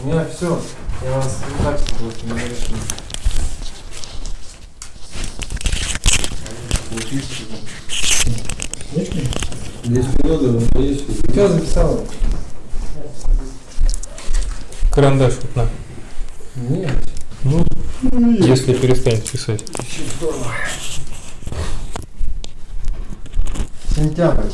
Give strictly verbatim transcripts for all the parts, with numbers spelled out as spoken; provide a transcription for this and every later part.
меня все. Я вас не так просто не нарешу. десять минут, но есть. Все записал? Карандаш вот на. Нет. Ну, Нет. Если перестанет писать. Сентябрь.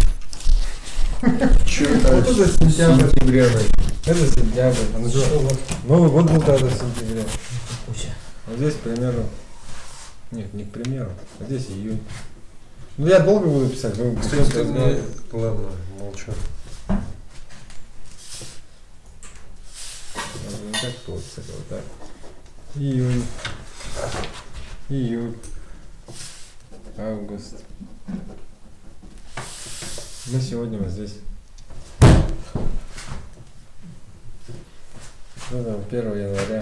Че Вот это сентябрь. Сентября. Это сентябрь. А ну что? Новый год был тогда в сентябре. Вот здесь, к примеру. Нет, не к примеру. А здесь июнь. Ну я долго буду писать. Вы Кстати, мне... Ладно, молчу. Не так вот, вот так. Июнь. Июль. Август. Мы сегодня вот здесь. Ну да, первого января.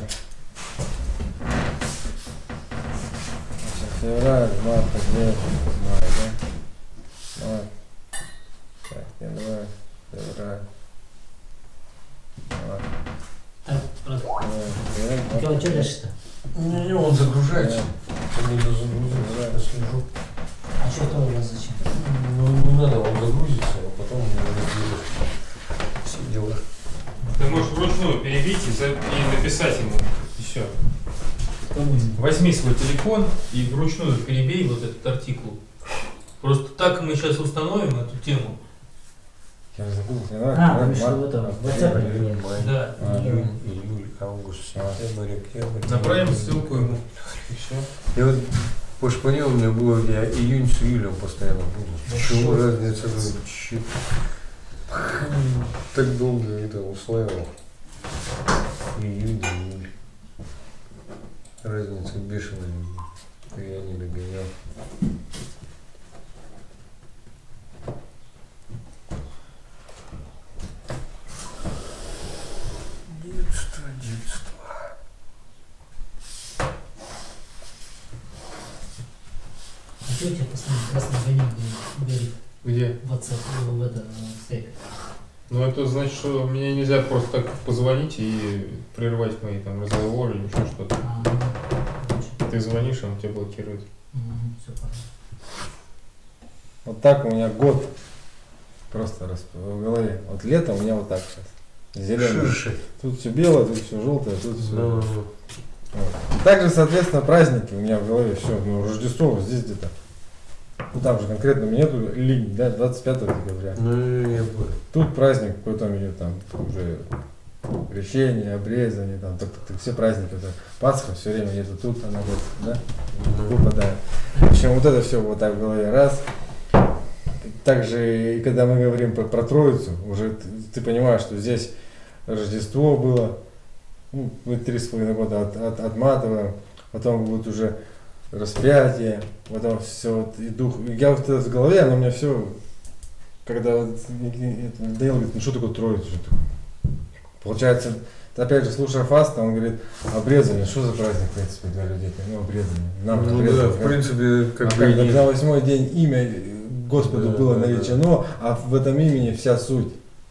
Февраль, март, апрель, май, да? Март. Так, январь, февраль. Март. Так, брат. Что, что дальше-то? Не, он загружается. Он не дозагрузится, я слежу. А что это у вас зачем? Ну, не надо, он загрузится, а потом у него разделишь все дела. Ты можешь вручную перебить и, за... и написать ему. И все. Кому? Возьми свой телефон и вручную перебей вот этот артикул. Просто так мы сейчас установим эту тему. Я забыл, январь, А, февраль, вы что, март. это, в WhatsApp Апрель, нет? май, Да. июнь, июль, август, сентябрь, октябрь. Направим ссылку ему. И все. Я вот больше понял, у меня было, я июнь с июлем постоянно буду. Чего разница? Чё? Так долго это усваивал. Июнь, июль. Разница бешеная. Я не догонял. Детство, детство. А что у тебя постоянно красный огонек горит Где? в WhatsApp, в это, в скайпе? Ну это значит, что мне нельзя просто так позвонить и прервать мои там разговоры или еще что-то. А, ну, Ты звонишь, он тебя блокирует. все, понятно. Вот так у меня год просто расп... в голове. Вот лето у меня вот так сейчас. Зеленый. Ширше. Тут все белое, тут все желтое, тут все. Ну, Вот. Также, соответственно, праздники у меня в голове все. Ну, Рождество вот здесь где-то. Ну там же конкретно у меня нету линии, да, двадцать пятого декабря. ну, я бы. Тут праздник какой-то у меня там уже крещение, обрезание, там так, так, так, все праздники. Это Пасха все время где-то тут, она вот, да, выпадает. В общем, вот это все вот так в голове раз. Также, и когда мы говорим про, про Троицу, уже ты, ты понимаешь, что здесь Рождество было, ну, мы три с половиной года от, от, отматываем, потом вот уже распятие, потом все, вот, и дух. Я вот это в голове, оно у меня все, когда вот, Данил говорит, ну что такое Троица? Что такое? Получается, опять же, слушая Фаста, он говорит, обрезание, что за праздник, в принципе, для людей? Ну, обрезание. Нам Ну обрезание, да, в принципе, как а бы и как, не- на восьмой день имя Господу Да, было да, наречено, а в этом имени вся суть.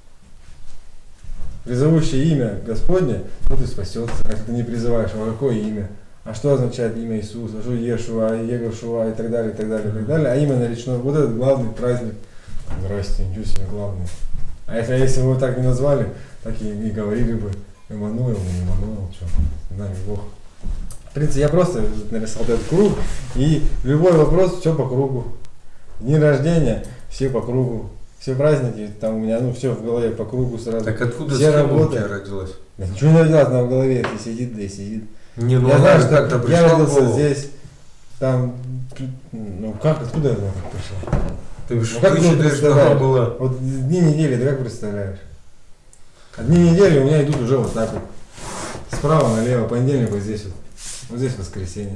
Призовущее имя Господне, ну ты спасется. А если ты не призываешь, а какое имя? А что означает имя Иисуса? А что Иешуа, Егошуа и так далее, и так далее, и так далее. А имя наречено. Вот этот главный праздник. Здрасте, ничего себе главный. А если, если бы вы так не назвали, так и не говорили бы Эммануил, не Эммануил, что, с нами Бог. В принципе, я просто нарисовал этот круг, и любой вопрос, все по кругу. Дни рождения, все по кругу. Все праздники, там у меня, ну, все в голове по кругу сразу. Так откуда все схема у работы. тебя родилась? Да ничего не родилось, она в голове, если сидит, да и сидит. Не, ну я она знаю, же что как-то я пришла в родился голову. здесь, там, ну как, откуда я так пришел? Ты же Ну, как ты ты считаешь, что она представляешь? была? Вот дни недели, ты как представляешь? А дни недели у меня идут уже вот так вот. Справа налево, понедельник вот здесь вот. Вот здесь воскресенье.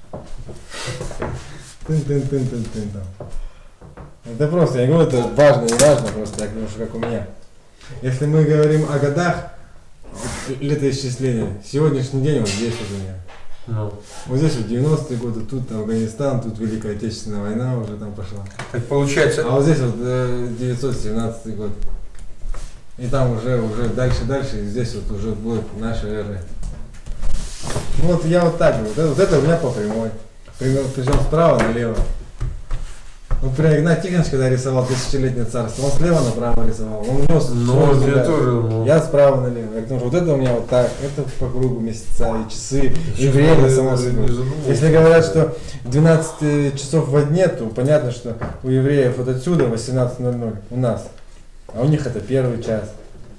Тын-тын-тын-тын-тын там. Это просто, я говорю, это важно, не важно, просто я говорю, что как у меня. Если мы говорим о годах, летоисчисления, сегодняшний день вот здесь вот у меня. Ну. Вот здесь вот девяностые годы, тут Афганистан, тут Великая Отечественная война уже там пошла. Так получается. А вот здесь вот э, девятьсот семнадцатый год. И там уже, уже дальше, дальше, и здесь вот уже будет наша эра. Ну вот я вот так, вот это, вот это у меня по прямой. Причем справа налево. Ну, например, Игнат Тихонович, когда рисовал «Тысячелетнее царство», он слева направо рисовал. Он внес Ну, вот я тоже. Ну. Я справа налево. Я говорю, вот это у меня вот так, это по кругу месяца, и часы, и время, само собой. Если говорят, что двенадцать часов во дне, то понятно, что у евреев вот отсюда восемнадцать ноль ноль, у нас. А у них это первый час.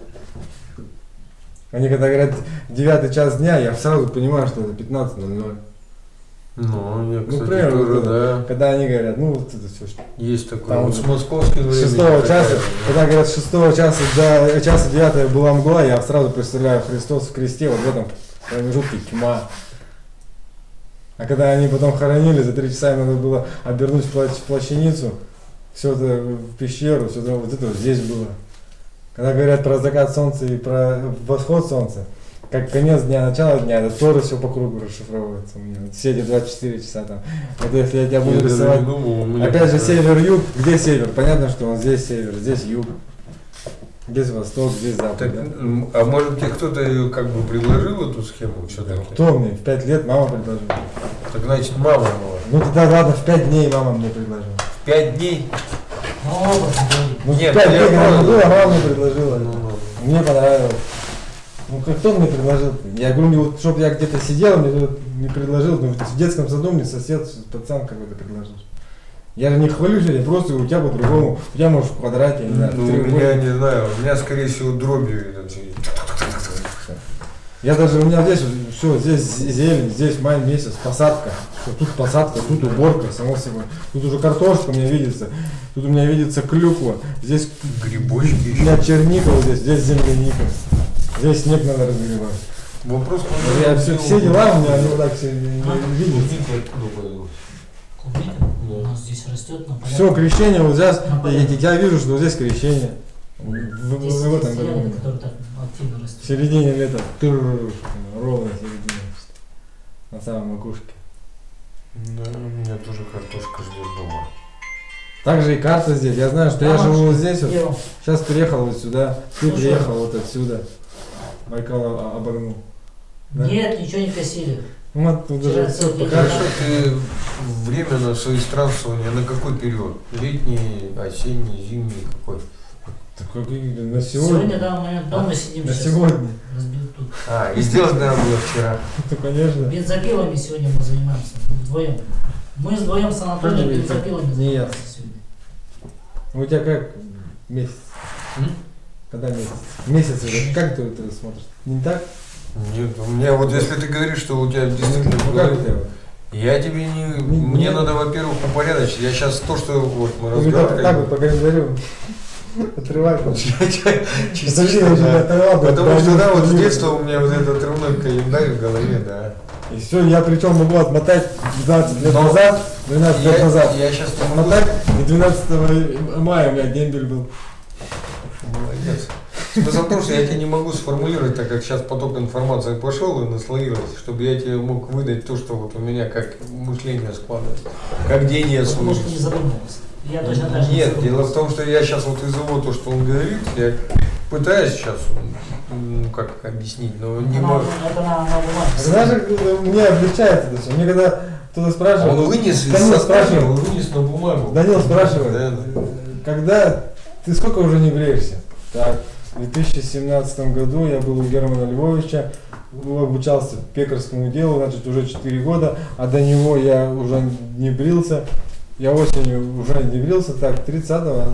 Они когда говорят девятый час дня, я сразу понимаю, что это пятнадцать ноль ноль. Ну, я, кстати, ну, примерно, тоже, вот да. Когда они говорят, ну вот это все. Есть такое. Там Вот с московским временем. С шестого часа, такая, когда говорят с шестого часа до часа девятого была мгла, я сразу представляю Христос в кресте, вот в этом промежутке тьма. А когда они потом хоронили, за три часа им надо было обернуть в плащ- в плащаницу, все это в пещеру, все это вот это вот здесь было. Когда говорят про закат солнца и про восход солнца, как конец дня, начало дня, это тоже все по кругу расшифровывается у меня. Вот все эти двадцать четыре часа там. Это если я тебя буду Я даже рисовать. не думал, у меня Опять же, как-то- север-юг. Где север? Понятно, что он здесь север, здесь юг. Здесь восток, здесь запад. Так, Да? м, а может тебе кто-то ее как бы предложил, эту схему все-таки? Кто мне? В пять лет мама предложила. Так значит мама была. Ну тогда ладно, в пять дней мама мне предложила. Пять дней? Ну, образно говорит. Ну Нет, в пять я дней когда понял. было, мама мне предложила. Ну, ну. Мне понравилось. Ну как кто мне предложил? Я говорю, мне вот, чтобы я где-то сидел, мне кто-то не предложил, ну в детском саду мне сосед, пацан какой-то предложил. Я же не хвалюсь, я просто у тебя по-другому, у тебя может в квадрате, я не знаю, Ну, у треугольник. меня, не знаю, у меня скорее всего дробью идет. Я даже, у меня здесь, все, здесь зелень, здесь май месяц, посадка. Всё, тут посадка, тут уборка, само собой. Тут уже картошка у меня видится, тут у меня видится клюква, здесь Грибочки у еще. меня черника вот здесь, здесь земляника. Здесь снег надо разгребать. Вопрос, Я все, все дела у меня, они вот так все видятся. откуда появилась? Клубника Да. у нас здесь растет на полях. Все, крещение, вот здесь, На я, полях. я вижу, что вот здесь крещение. В, в- Здесь в этом есть году. ягоды, которые так активно В растут. середине лета, тырррр, ровно середина, на самой макушке. Да, меня тоже картошка ждет дома. Также и карта здесь. Я знаю, что я Там живу вот аж здесь вот. дело. Сейчас приехал вот сюда, ты Ну, приехал вот отсюда. Байкал о- обогнул. Да? Нет, ничего не косили. Ну вот тут Вчера даже все целый день. Хорошо, покажешь. ты временно свои странствования на какой период? Летний, осенний, зимний какой? Такой, на Сегодня, сегодня. да, мы дома сидим На сейчас. сегодня. Разбил тут. А, и сделать надо было вчера. Ну конечно. Бензопилами сегодня мы занимаемся. Вдвоем. Мы с вдвоем с Анатолием Как бензопилами не занимаемся сегодня. У тебя как месяц? М? Когда месяц? Месяц это как ты это смотришь? Не так? Нет, у меня вот если ты говоришь, что у тебя действительно Ну в как у голове- тебя? Я тебе не... Не- Мне не- надо, во-первых, упорядочить. Я сейчас то, что вот мы Ну, так, так разговариваем... вот по календарю. Отрывай. Частично, Подожди, я же не да. оторвал, Потому да, что, да, вот с не- детства у меня вот этот отрывной календарь в голове, да. И все, я причем могу отмотать двенадцать лет Но назад, двенадцать лет Я, назад. я сейчас не могу... Отмотать, и двенадцатого мая у меня дембель был. Молодец. Смысл в том, что я тебе не могу сформулировать, так как сейчас поток информации пошел и наслоился, чтобы я тебе мог выдать то, что вот у меня как мышление складывается, как день я Потому что не слышу. задумывался. Я точно так же не Нет, дело в задумывался. том, что я сейчас вот из его то, что он говорит, я пытаюсь сейчас, ну как объяснить, но не Это могу. на- Это на, на бумаге. Знаешь, как мне облегчает это все. Мне когда кто-то спрашивает, Он вынес из Данил сознания, спрашивает, он вынес на бумагу. Данил спрашивает, Да, да. когда ты сколько уже не бреешься? Так, в две тысячи семнадцатом году я был у Германа Львовича, обучался пекарскому делу, значит, уже четыре года, а до него я уже не брился. Я осенью уже не брился, так, тридцатого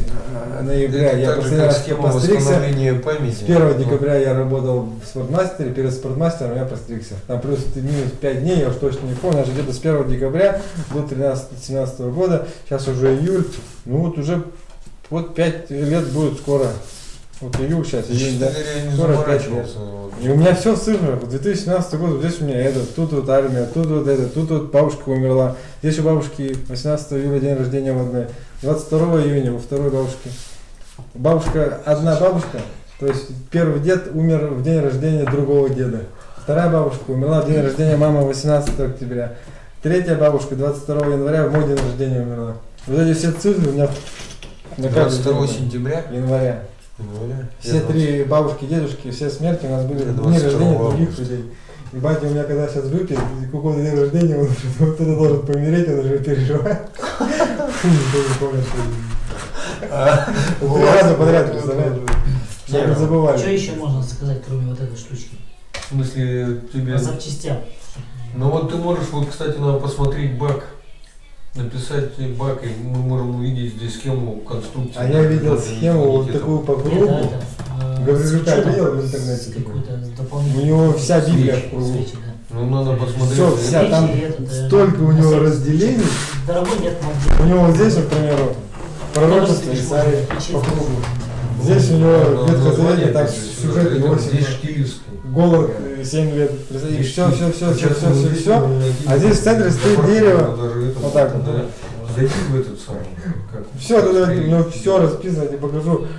ноября Это я так же, последний как раз схема постригся. восстановления памяти. С первого декабря я работал в спортмастере, перед спортмастером я постригся. Там плюс минус пять дней, я уж точно не помню, значит, где-то с первого декабря до тринадцатого-семнадцатого года, сейчас уже июль, ну вот уже вот пять лет будет скоро. Вот июль сейчас, июнь, да. Я не сорок пять заморачивался. вот. И у меня все в цифрах. В две тысячи семнадцатом году здесь у меня это, тут вот армия, тут вот это, тут вот бабушка умерла. Здесь у бабушки восемнадцатого июля день рождения в одной, двадцать второго июня у второй бабушки. Бабушка, одна бабушка, то есть первый дед умер в день рождения другого деда. Вторая бабушка умерла в день рождения мамы восемнадцатого октября. Третья бабушка двадцать второго января в мой день рождения умерла. Вот эти все цифры у меня на каждый двадцать второго день сентября. января. Ну, да. Все Я три бабушки, дедушки, все смерти у нас были Я дни двадцать рождения второго других августа. людей. И батя у меня когда сейчас выпьет, и какой-то день рождения, он уже вот кто-то должен помереть, он уже переживает. Не помню, что три раза подряд, представляешь? Я не забывали. Что еще можно заказать, кроме вот этой штучки? В смысле, тебе... По запчастям. Ну вот ты можешь, вот, кстати, надо посмотреть бак. Написать бак, и мы можем увидеть здесь схему конструкции. А я видел схему вот такую по Нет, а кругу. это, э, Гаврилюка с учетом видел в интернете? какой-то дополнительный- У него вся Библия в свечи, кругу. свечи, да. Ну надо посмотреть. Все, вся, Свечи там и этот, э, столько у него на разделений. Дорогой нет мобильный. У него вот здесь, вот, к примеру, пророчество Исаии по кругу. Здесь у него Ветхозаветие, там сюжет Здесь Иосифа, штилистский. голод семь лет, и все, все, все, все, все, все, все. А здесь в центре стоит дерево, вот так вот. Да. Зайди в этот самый. как- Все, как туда, скрин. ну, все расписано, я тебе покажу.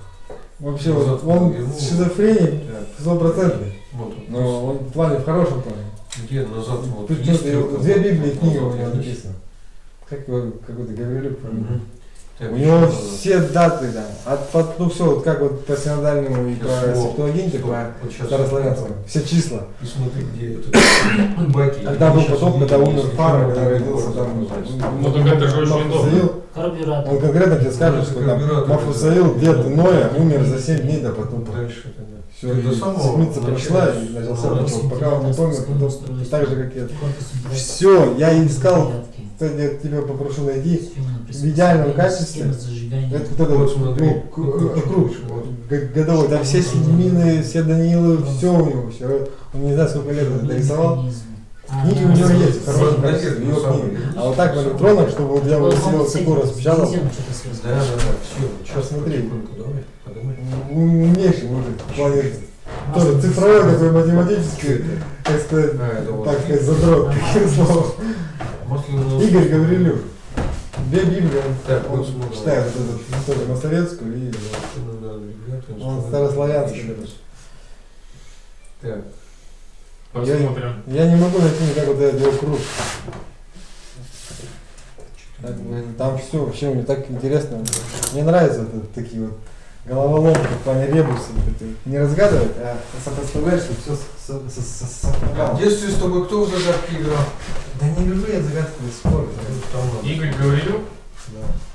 Вообще, вот, он шизофреник стопроцентный. Вот он. Но он в плане, в хорошем плане. Где назад вот. Тут есть что-то, только две вот Библии, назад, книга у него видишь? написано. Как его, какой-то Гаврилюк, по-моему. Мгм. Так, У еще него надо. все даты, да. От, под- ну все, вот как вот по синодальному и по Сейчас, вот, Септуагинте, стоп, по вот сейчас. старославянскому. Все числа. И смотри, где это. Баки. Когда был Сейчас потоп, увидим, когда умер если Фара, что, когда это родился город там. называется. Ну, так это же очень Мафусаил, Карбюратор. он конкретно тебе скажет, что там Карбюратор, Мафусаил, да. дед Ноя, умер за семь дней до потопа. Дальше тогда. Все, Ты до и самого седмица пришла, начала и начался с- потоп. Пока он не помер, потом так же, как я. Все. Все, я искал, кстати, я тебя попрошу найти в идеальном качестве. Это вот это Вот вот, смотри, ну, к- круг, круг, вот. г- годовой, там все седьмины, все Даниилы, все у него, все. Он не знаю, сколько лет это нарисовал. Книги у него есть, в хорошем качестве, его книги. А вот так в электронах, чтобы вот я вот себе вот такую распечатал, Да, да, да, все. Сейчас Посмотри. потихоньку, давай, подумай. умнейший мужик, в плане тоже цифровой такой математический, так сказать, А, это вот. так сказать, задрот, таким словом. Масляную- Игорь Гаврилюк. Две Библии, Так, он, вот смотрим. читает вот этот, тоже Масловецкую и он старославянский. Так, Посмотрим. Я не могу найти никак вот этот его круг. Так, ну, там все вообще мне так интересно. Мне нравятся вот это такие вот головоломки в плане ребуса. Вот эти. Не разгадывать, а сопоставлять, чтобы все а в совпадало. детстве с тобой кто в загадки играл? Да не люблю я загадки до сих пор. Там надо. Игорь Гаврилюк? Да.